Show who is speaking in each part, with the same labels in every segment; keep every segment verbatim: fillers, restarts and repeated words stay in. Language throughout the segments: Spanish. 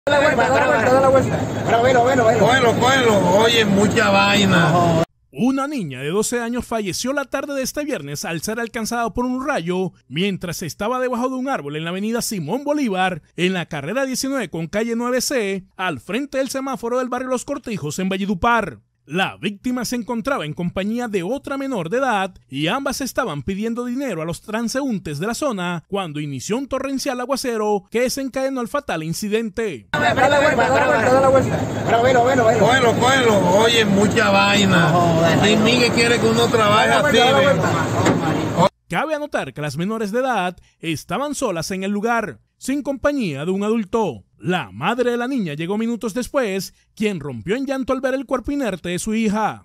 Speaker 1: Da la vuelta, da la vuelta, da la vuelta. Bueno, bueno, bueno, bueno.
Speaker 2: Cógelo, cógelo. Oye, mucha vaina.
Speaker 3: Una niña de doce años falleció la tarde de este viernes al ser alcanzada por un rayo mientras estaba debajo de un árbol en la avenida Simón Bolívar, en la carrera diecinueve con calle nueve C, al frente del semáforo del barrio Los Cortijos en Valledupar. La víctima se encontraba en compañía de otra menor de edad y ambas estaban pidiendo dinero a los transeúntes de la zona cuando inició un torrencial aguacero que desencadenó el fatal incidente.
Speaker 1: Da la vuelta, da la vuelta, da la vuelta. Bueno, bueno, bueno.
Speaker 2: Cógelo, cógelo. Oye, mucha vaina. Y Miguel quiere que uno trabaje así.
Speaker 3: Cabe anotar que las menores de edad estaban solas en el lugar, sin compañía de un adulto. La madre de la niña llegó minutos después, quien rompió en llanto al ver el cuerpo inerte de su hija.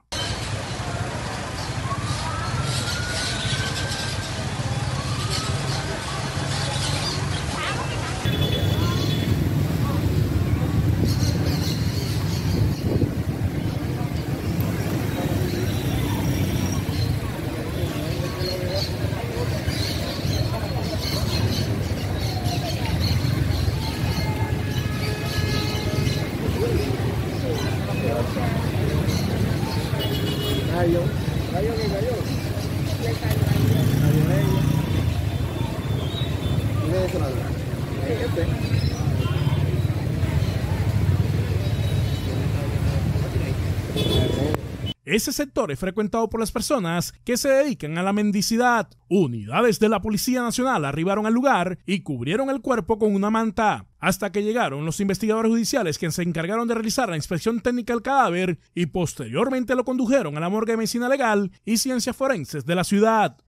Speaker 1: Cayó, cayó, que cayó.
Speaker 3: Ese sector es frecuentado por las personas que se dedican a la mendicidad. Unidades de la Policía Nacional arribaron al lugar y cubrieron el cuerpo con una manta, hasta que llegaron los investigadores judiciales quienes se encargaron de realizar la inspección técnica del cadáver y posteriormente lo condujeron a la morgue de medicina legal y ciencias forenses de la ciudad.